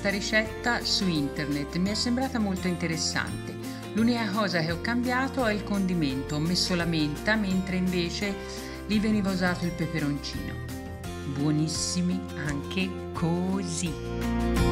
questa ricetta su internet, mi è sembrata molto interessante. L'unica cosa che ho cambiato è il condimento, ho messo la menta, mentre invece lì veniva usato il peperoncino. Buonissimi anche così.